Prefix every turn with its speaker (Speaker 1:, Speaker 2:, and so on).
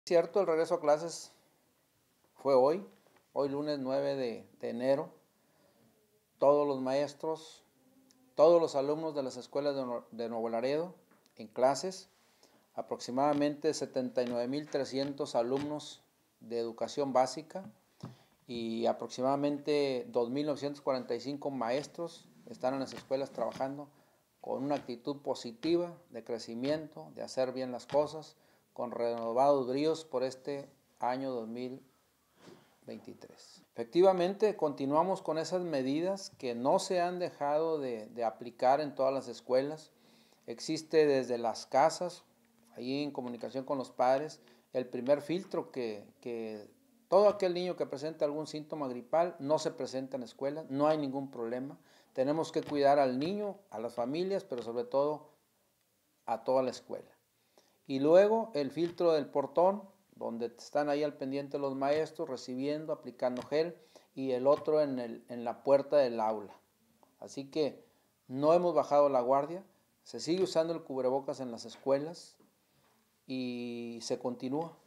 Speaker 1: Cierto, el regreso a clases fue hoy lunes 9 de enero. Todos los maestros, todos los alumnos de las escuelas de Nuevo Laredo en clases, aproximadamente 79,300 alumnos de educación básica y aproximadamente 2,945 maestros están en las escuelas trabajando con una actitud positiva de crecimiento, de hacer bien las cosas, con renovados bríos por este año 2023. Efectivamente, continuamos con esas medidas que no se han dejado de aplicar en todas las escuelas. Existe desde las casas, ahí en comunicación con los padres, el primer filtro que todo aquel niño que presenta algún síntoma gripal no se presenta en la escuela, no hay ningún problema. Tenemos que cuidar al niño, a las familias, pero sobre todo a toda la escuela. Y luego el filtro del portón, donde están ahí al pendiente los maestros, recibiendo, aplicando gel, y el otro en la puerta del aula. Así que no hemos bajado la guardia, se sigue usando el cubrebocas en las escuelas y se continúa.